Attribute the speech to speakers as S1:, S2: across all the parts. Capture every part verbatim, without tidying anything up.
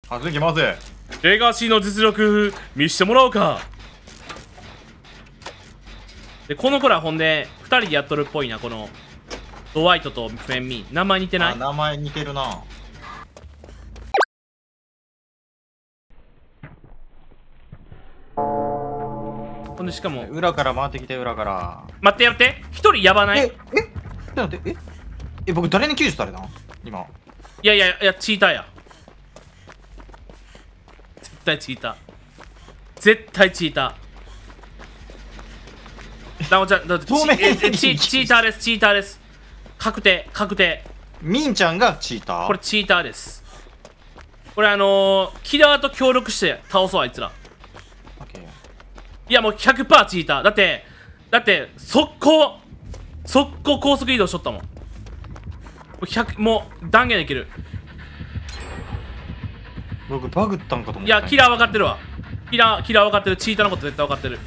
S1: あ、次まず
S2: レガシーの実力見してもらおうか。でこの子らほんでふたりでやっとるっぽいな。このドワイトとフェンミン名前似てない？
S1: 名前似てるな。
S2: ほんでしかも
S1: 裏から回ってきて、裏から
S2: 待ってやって一人やばない？
S1: ええちょっと待って、ええ僕誰に救助されたの今。
S2: いやいやいやチーターや。絶対チーター絶対チーター。ダモちゃんだって
S1: 透明
S2: チえチチーターです。チーターです。確定確定。
S1: ミンちゃんがチーター。
S2: これチーターです。これあのー、キラーと協力して倒そうあいつら。
S1: オッケー。
S2: いやもう ひゃくパーセント チーターだって、だって速攻速攻高速移動しとったもん。もうひゃくもう断言できる。
S1: 僕バグったんかと思った。
S2: いやキラー分かってるわ。キラーキラー分かってる。チーターのこと絶対分かってる。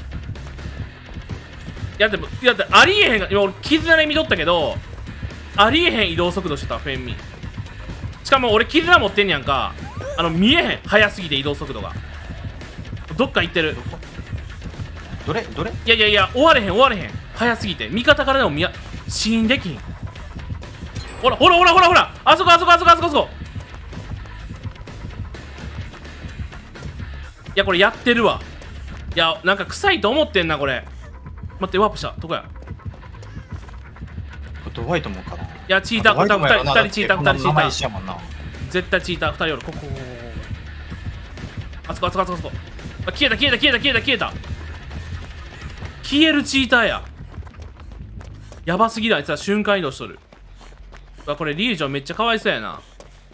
S2: いやでもいやだってありえへんが今俺絆で見とったけどありえへん移動速度してたフェンミン。しかも俺絆持ってんねやんか。あの見えへん速すぎて移動速度がどっか行ってる。
S1: どれどれ。
S2: いやいやいや終われへん終われへん速すぎて味方からでも見や死因できん。ほらほらほらほらほらあそこあそこあそこあそこあそこ。いやこれやってるわ。いやなんか臭いと思ってんなこれ。待ってワープしたどこや。
S1: ドワイトもかな。い
S2: やチーターふたりふたりチーターふたりチーター
S1: ー。
S2: 絶対チーターふたりおる。ここここあそこあそこあそこあそこ。あ消えた消えた消えた消えた消えた消えるチーターや。やばすぎるあいつは瞬間移動しとる。うわこれリージョンめっちゃかわいそうやな。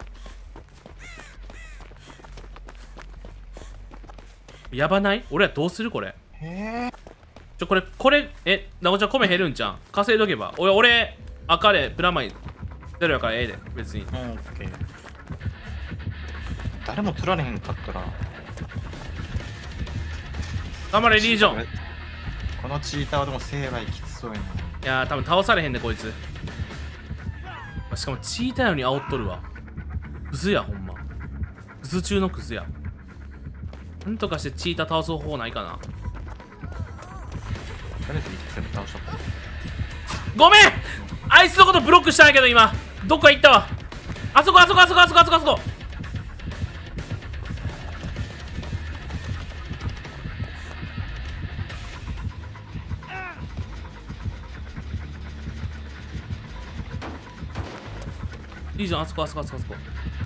S2: やばない？俺らどうするこれ。
S1: へえ。
S2: ちょこれこれえなごちゃん米減るんちゃん稼いどけば。俺俺赤でプラマイゼロやからええで別に。
S1: うん、オッケー。誰も釣られへんかったら
S2: 頑張れリージョン。
S1: このチーターはでも成敗きつそうやな。
S2: いやー多分倒されへんでこいつ。しかもチーターより煽っとるわ。クズやほんま。クズ中のクズや。なんとかしてチーター倒す方法ないかな。
S1: 誰で全部倒しちゃった。
S2: ごめんあいつのことブロックしたんやけど今どっか行ったわ。あそこあそこあそこあそこあそこあそこ。いいじゃんあそこあそこあそこあそこ。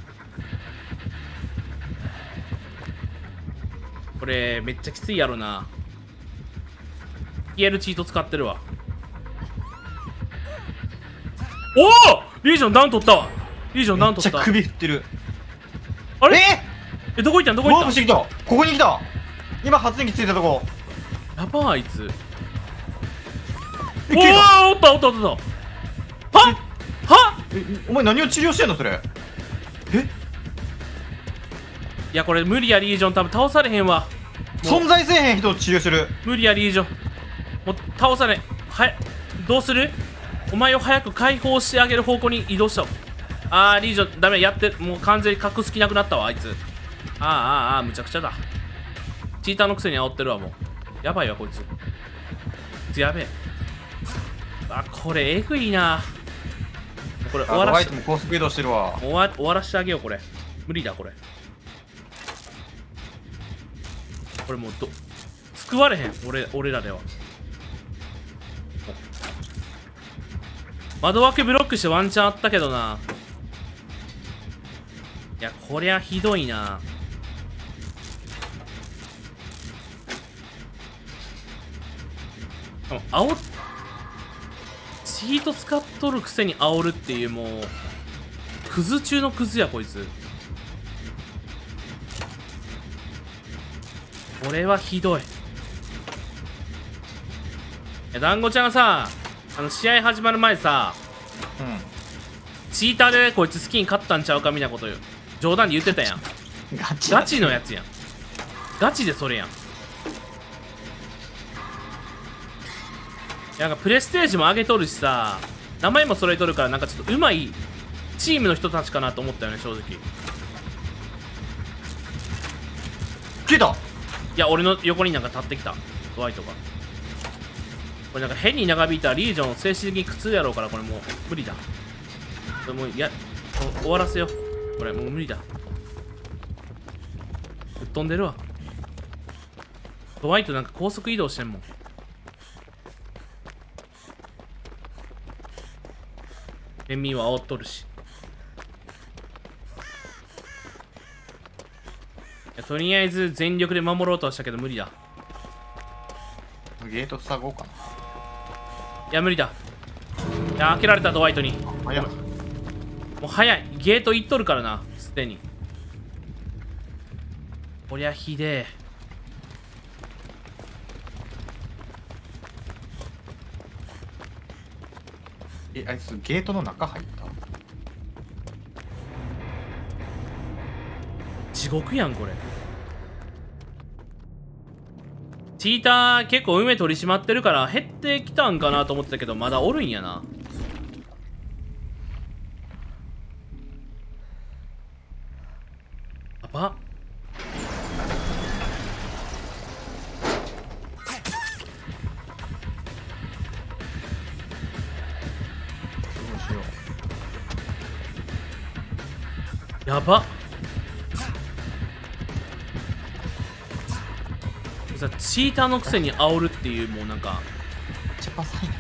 S2: これめっちゃきついやろな。消えるチート使ってるわ。おおリージョンダウン取ったわ。リージョンダウン取った。
S1: めっちゃ首振ってる。
S2: あれ
S1: え
S2: えどこ行ったんどこ
S1: ー、
S2: 行ったん。
S1: ワープしてきた。ここに来た。今発電機ついたとこ。
S2: やばあいつ。
S1: え
S2: おおおったおったおったおったはっはっ。
S1: えお前何を治療してんのそれ。え
S2: いやこれ無理やリージョン多分倒されへんわ。
S1: 存在せえへん人を治療してる。
S2: 無理やリージョンもう倒されはいどうする。お前を早く解放してあげる方向に移動したわ。あーリージョンダメやってもう完全に隠す気なくなったわあいつ。あーあーあーむちゃくちゃだ。チーターのくせに煽ってるわもう。やばいわこいつ。こいつやべえ。あこれえぐいな。これ終わらし
S1: も高速移動してるわ。
S2: 終わ終わらしてあげようこれ。無理だこれ。これもうど救われへん俺俺らでは。窓枠ブロックしてワンチャンあったけどな。いやこりゃひどいな。でも煽っチート使っとるくせに煽るっていうもうクズ中のクズやこいつ。これはひどい。え団子ちゃんがさあの試合始まる前さ、
S1: うん、
S2: チーターでこいつスキン勝ったんちゃうかみたいなことよ冗談で言ってたやん。
S1: ガチ
S2: ガチのやつやん。ガチでそれやん。なんかプレステージも上げとるしさ名前も揃えとるからなんかちょっとうまいチームの人たちかなと思ったよね正直。
S1: 消えた。
S2: いや、俺の横になんか立ってきたドワイトが。これなんか変に長引いたらリージョン精神的に苦痛やろうから、これもう無理だ。これもういや、もう終わらせよう。これもう無理だ。ぶっ飛んでるわ。ドワイトなんか高速移動してんもん。エミは煽っとるし。いやとりあえず全力で守ろうとはしたけど無理だ。
S1: ゲート塞ごうかな。
S2: いや無理だ。いや開けられたドワイトに。
S1: 早っ。
S2: もう早い。ゲート行っとるからなすでに。こりゃひでえ。
S1: え、あいつゲートの中入った。
S2: 地獄やんこれ。チーター結構梅取り締まってるから減ってきたんかなと思ってたけど、まだおるんやな。やばっ。
S1: どうしよう。
S2: やばっ。さチーターのくせに煽るっていう、もうなんか
S1: めっちゃパサいな。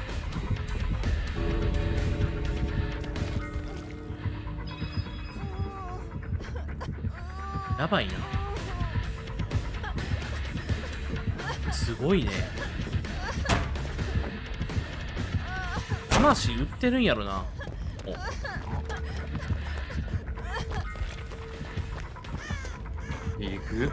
S2: やばいな。すごいね。魂売ってるんやろな。
S1: おえぐ。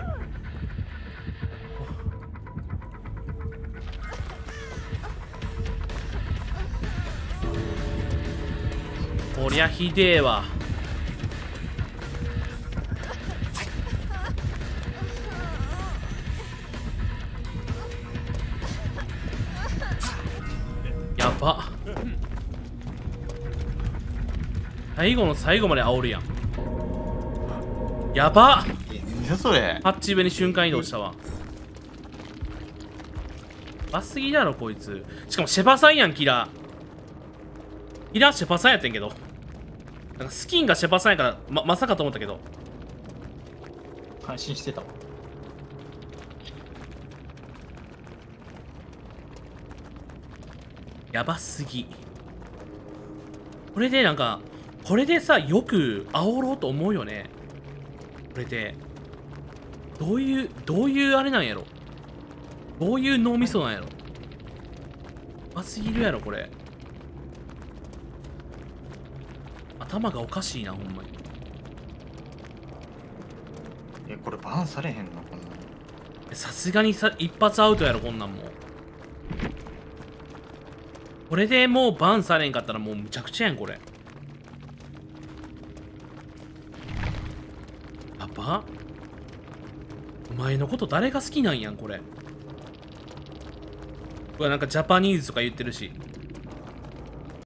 S2: こりゃひでえわ。やば。最後の最後まで煽るやん。やば。
S1: え、何それ。
S2: ハッチ上に瞬間移動したわ。やばすぎだろこいつ。しかもシェパさんやん。キラーキラーシェパさんやってんけど、なんかスキンがシェパさんやから ま, まさかと思ったけど。
S1: 感心してたわ。
S2: やばすぎ。これでなんかこれでさよく煽ろうと思うよね。これでどういうどういうあれなんやろ。どういう脳みそなんやろ。やばすぎるやろこれ。頭がおかしいなほんまに。
S1: え、これバンされへんのこんな。
S2: さすがにさ一発アウトやろこんなんも。これでもうバンされんかったらもうむちゃくちゃやんこれ。やば。お前のこと誰が好きなんやんこれ。うわなんかジャパニーズとか言ってるし。